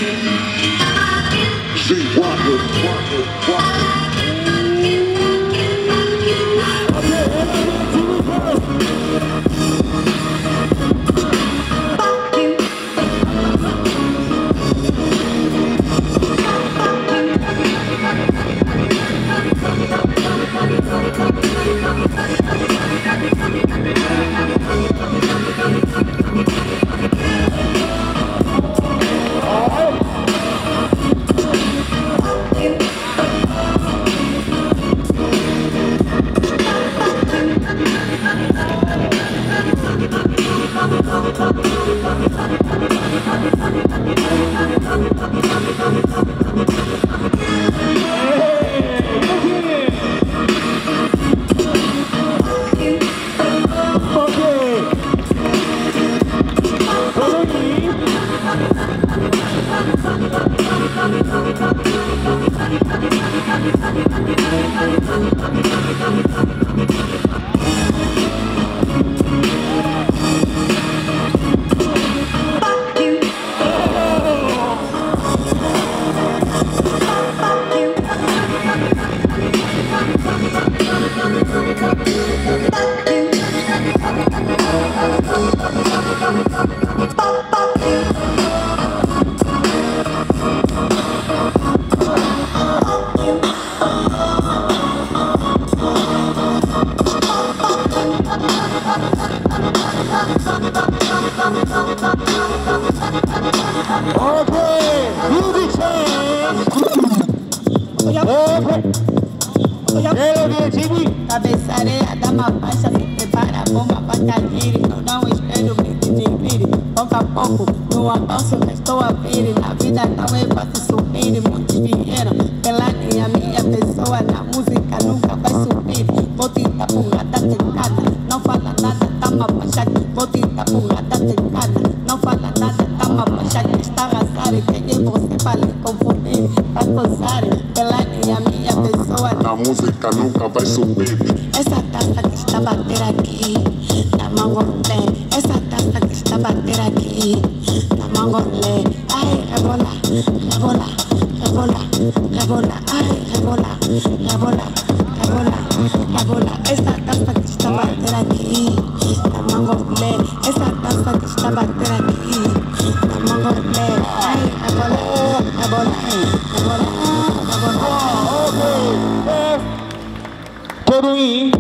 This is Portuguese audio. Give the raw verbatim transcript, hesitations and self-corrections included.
Cabeça areia, dá uma faixa, se prepara a bomba pra cair. Eu não espero grito de vire. Pouco a pouco, no avanço que estou a vir. Na vida não é fácil subir. Muitos vieram pela linha, minha pessoa na música nunca vai subir. Vou te dar porrada tecada, não fala nada, tá uma baixa aqui. Vou te dar porrada tecada, não fala nada, tá uma baixa aqui. Está arrasar, quem é você pra lhe confundir? Pra gozar, pela linha, minha pessoa na música nunca vai subir. Essa taça que está a bater aqui, na mangolé. Essa taça que está a bater aqui, na mangolé. Ai, rebola, rebola, rebola, rebola. Ai, rebola, rebola, rebola, rebola. Essa taça que está a bater aqui, na mangolé. Essa taça que está a bater aqui, na mangolé. Ai, rebola, rebola, rebola, rebola. Todo in.